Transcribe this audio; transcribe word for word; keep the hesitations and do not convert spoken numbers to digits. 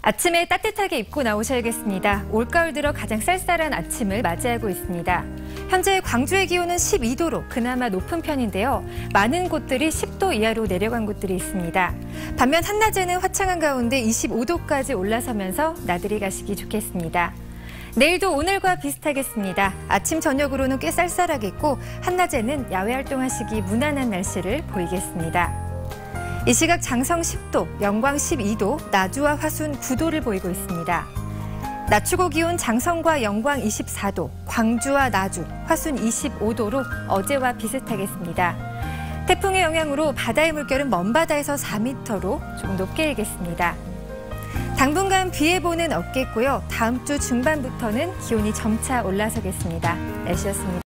아침에 따뜻하게 입고 나오셔야겠습니다. 올가을 들어 가장 쌀쌀한 아침을 맞이하고 있습니다. 현재 광주의 기온은 십이 도로 그나마 높은 편인데요. 많은 곳들이 십 도 이하로 내려간 곳들이 있습니다. 반면 한낮에는 화창한 가운데 이십오 도까지 올라서면서 나들이 가시기 좋겠습니다. 내일도 오늘과 비슷하겠습니다. 아침 저녁으로는 꽤 쌀쌀하겠고 한낮에는 야외 활동하시기 무난한 날씨를 보이겠습니다. 이 시각 장성 십 도, 영광 십이 도, 나주와 화순 구 도를 보이고 있습니다. 낮 최고 기온 장성과 영광 이십사 도, 광주와 나주, 화순 이십오 도로 어제와 비슷하겠습니다. 태풍의 영향으로 바다의 물결은 먼바다에서 사 미터로 좀 높게 일겠습니다. 당분간 비 예보는 없겠고요. 다음 주 중반부터는 기온이 점차 올라서겠습니다. 날씨였습니다.